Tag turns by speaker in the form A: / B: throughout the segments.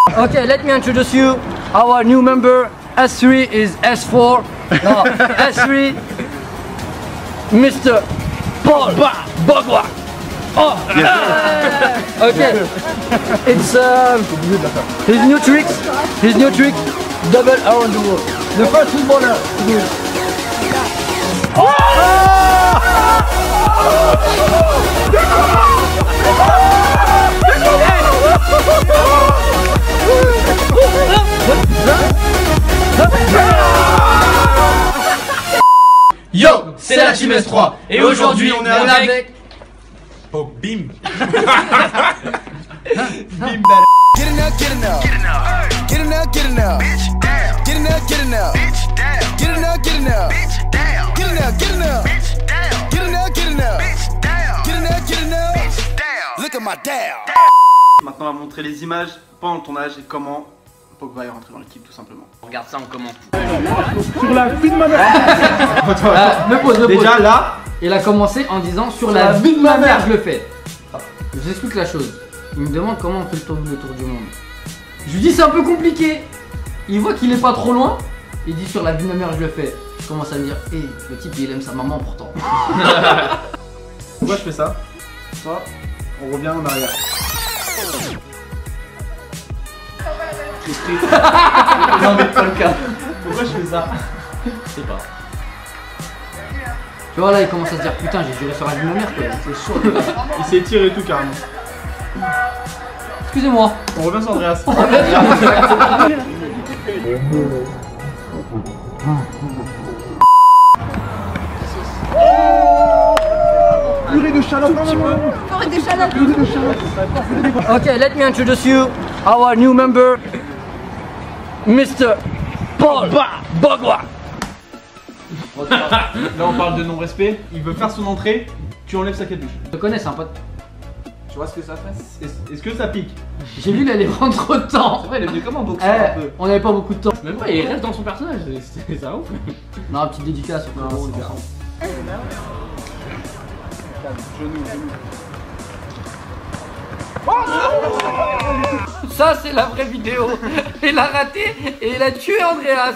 A: Okay, let me introduce you. Our new member, S3 is S4. No, S3, Mr. Paul Bogwa. Oh, yes. Okay. It's his new trick, double around the world. The first footballer to do it.
B: Yo, c'est la Team S3 et aujourd'hui on est avec
C: Oh, bim.
B: Bim
D: Get enough, get enough. Get enough, get enough. Bitch down. Get enough, get enough. Bitch down. Get enough, get enough. Bitch down. Get enough, get enough. Bitch down. Get enough, get enough. Bitch down. Get enough, get enough. Bitch down. Look at my down.
C: Maintenant on va montrer les images pendant le tournage et comment Pogba est rentré dans l'équipe tout simplement.
B: On regarde ça en comment.
E: Sur la vie de ma mère.
A: Me pose.
C: Déjà là,
A: Il a commencé en disant sur la vie de ma mère je le fais. Je vous explique la chose. Il me demande comment on fait le tour du monde. Je lui dis c'est un peu compliqué. Il voit qu'il est pas trop loin. Il dit sur la vie de ma mère je le fais. Je commence à me dire, le type il aime sa maman pourtant.
C: pourquoi je fais ça? Ça, on revient en arrière.
A: Non mais pas le cas.
C: Pourquoi je fais ça?
B: Je sais pas.
A: Tu vois là il commence à se dire putain j'ai juré sur la vie de ma mère quoi. C'est chaud.
C: Il s'étire et tout carrément.
A: Excusez-moi.
C: On revient sur Andreas.
E: Purée de chalope, non.
F: Purée de chalope.
A: Okay, let me introduce you. Our new member, Mr. Paul Bogwa.
C: Là on parle de non-respect. Il veut faire son entrée, tu enlèves sa capuche.
A: Je te connais, c'est un pote.
C: Tu vois ce que ça fait? Est-ce que ça pique?
A: J'ai vu il allait prendre trop de temps.
B: C'est vrai, il est venu comme un boxeur un peu.
A: On avait pas beaucoup de temps.
B: Même pas, il reste dans son personnage, c'est ça ouf.
A: Non, petite dédicace.
C: Non,
A: on
C: c'est bien.
A: Ça c'est la vraie vidéo. Il a raté et il a tué Andreas.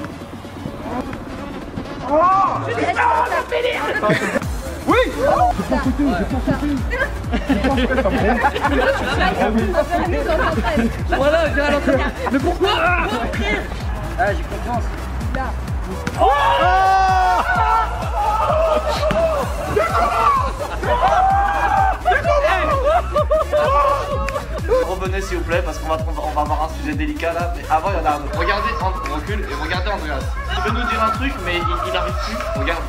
A: Voilà, viens à l'entraînement. Mais pourquoi? Ah, j'ai confiance.
B: Revenez s'il vous plaît parce qu'on va avoir un sujet délicat là. Mais avant il y en a un autre. Regardez, on recule et regardez Andreas. Il veut nous dire un truc mais il arrive plus. Regarde.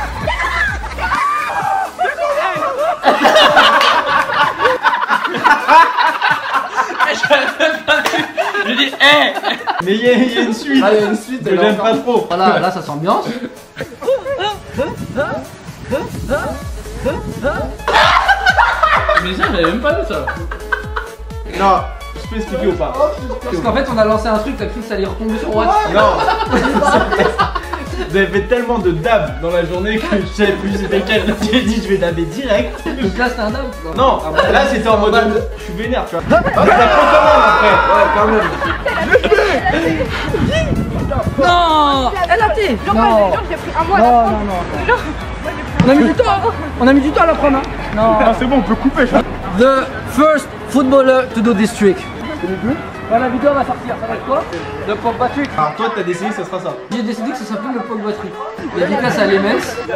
B: Je dis
C: Mais il y a une suite.
A: Ah, il y a une suite.
C: Je l'aime pas trop.
A: Voilà, là ça s'ambiance.
B: Mais ça j'avais même pas vu ça.
C: Non, je peux expliquer ou pas?
A: Parce qu'en fait on a lancé un truc, t'as cru que ça allait retomber sur WhatsApp.
C: Non. Vous avez fait tellement de dab dans la journée que je savais plus c'était lequel. J'ai dit je vais dabber direct.
A: Donc là c'était un dab.
C: Non, là c'était en mode je suis vénère tu vois. Ça prend quand même après. Ouais quand même.
A: Non, elle a raté. Non,
F: J'ai pris un mois.
A: non. On a mis du temps. On a mis du temps à la prendre. Non.
E: Ah, c'est bon, on peut couper.
A: The first footballer to do this trick. Voilà, la vidéo va sortir. Ça va être quoi? Le Pogba trick.
C: Alors toi t'as décidé que ça sera ça.
A: J'ai décidé que ça s'appelle le Pogba trick. Dédicace à Lemens.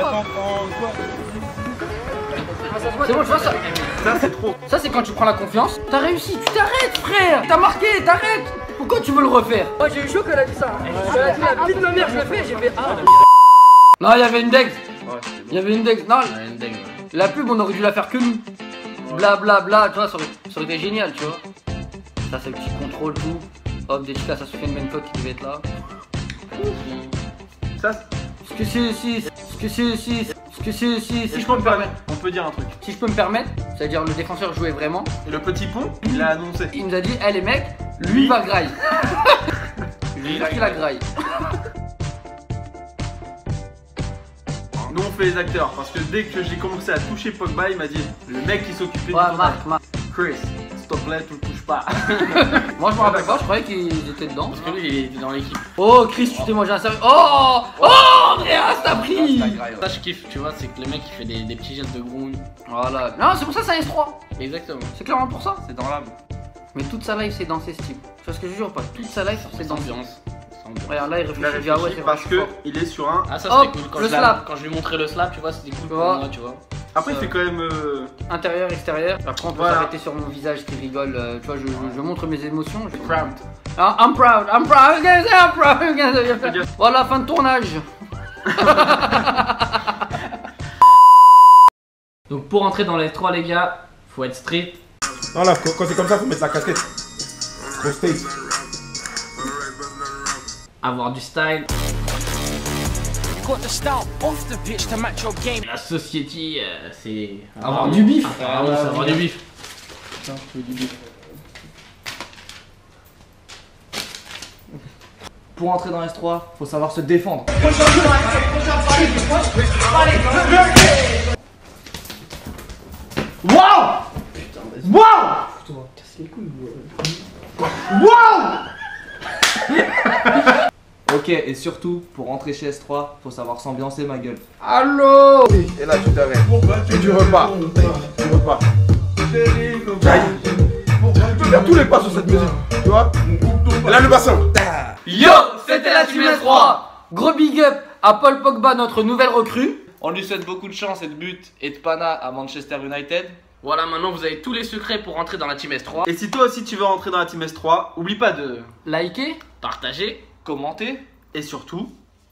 A: C'est bon, tu vois ça?
C: Ça c'est trop.
A: Ça c'est quand tu prends la confiance. T'as réussi, tu t'arrêtes frère. T'as marqué, t'arrêtes. Pourquoi tu veux le refaire? Moi j'ai eu chaud qu'elle a dit ça. Elle a dit la vie de ma mère je le fais, j'ai fait ah. Non, il y avait une dex. Il y avait une dex. Non, la pub on aurait dû la faire que nous. Bla bla bla, tu vois, ça aurait été génial, tu vois. Ça c'est le petit contrôle tout. Hop, dédicace à Sofiane Bencock qui devait être là.
C: Ça
A: Ce que c'est aussi. Si
C: je peux me permettre. On peut dire un truc.
A: Si je peux me permettre, c'est-à-dire le défenseur jouait vraiment.
C: Et le petit pont, il l'a annoncé.
A: Il nous a dit, eh les mecs, lui va graille. Lui il a graille.
C: Nous on fait les acteurs parce que dès que j'ai commencé à toucher Pogba, il m'a dit le mec qui s'occupait
A: Ouais,
C: du tournage.
A: Marc.
C: Chris, s'il te plaît, tu le touches
F: pas.
A: Moi je me rappelle pas, je croyais qu'ils étaient dedans.
F: Parce que lui il était dans l'équipe.
A: Oh Chris, tu t'es mangé un sérieux. Oh Andreas, t'as pris.
F: Ça je kiffe, tu vois, c'est que le mec il fait des petits gestes de grouille.
A: Voilà. Non, c'est pour ça que c'est un S3.
F: Exactement.
A: C'est clairement pour ça.
B: C'est dans l'âme.
A: Mais toute sa life c'est dans ses styles. Tu vois ce que je jure pas? Toute sa life c'est dans ses
F: Ambiance.
A: Regarde là il
C: Il a
A: réfléchit, il dit, ah ouais,
C: réfléchi
A: c'est
C: parce
A: vrai, je suis
C: que
A: fort.
C: il est sur un.
F: Ah ça
A: Hop,
F: c'était cool quand
A: le
F: je l'ai-
A: slap.
F: quand je lui montrais le slap, tu vois, c'était cool
A: Tu
F: pour
A: vois.
F: moi, tu vois.
C: Après, il fait quand même.
A: Intérieur, extérieur. Après on peut
C: Voilà.
A: s'arrêter sur mon visage qui rigole. Tu vois, je montre mes émotions. Proud. Ah, I'm proud, I'm proud, guys, I'm proud. Voilà, fin de tournage.
F: Donc pour entrer dans les 3 les gars, faut être street.
E: Non, là, quand c'est comme ça, faut mettre la casquette. Trop state.
F: Avoir du style.
G: Got the style off the pitch to match your game.
F: La société, c'est
A: Avoir du bif.
F: Ah oui, c'est avoir du bif.
H: Pour entrer dans S3, faut savoir se défendre.
C: Waouh! Waouh!
H: Ok, et surtout, pour rentrer chez S3, faut savoir s'ambiancer ma gueule.
A: Allô.
E: Et là, tu t'arrêtes. Et tu repars. Tu repars. Aïe. Tu peux faire tous les pas sur cette musique. Tu vois? Et là, le bassin.
A: Yo, c'était la Team S3. Gros big up à Paul Pogba, notre nouvelle recrue.
B: On lui souhaite beaucoup de chance et de buts et de pana à Manchester United.
F: Voilà, maintenant vous avez tous les secrets pour rentrer dans la Team S3.
C: Et si toi aussi tu veux rentrer dans la Team S3, oublie pas de
A: Likez.
F: Partagez.
B: Commentez.
C: et surtout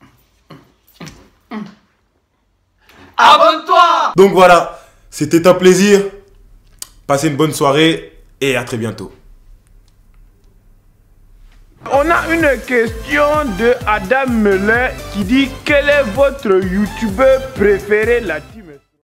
B: Abonne-toi!
I: Donc voilà, c'était un plaisir. Passez une bonne soirée et à très bientôt.
E: On a une question de Adam Meller qui dit quel est votre youtubeur préféré là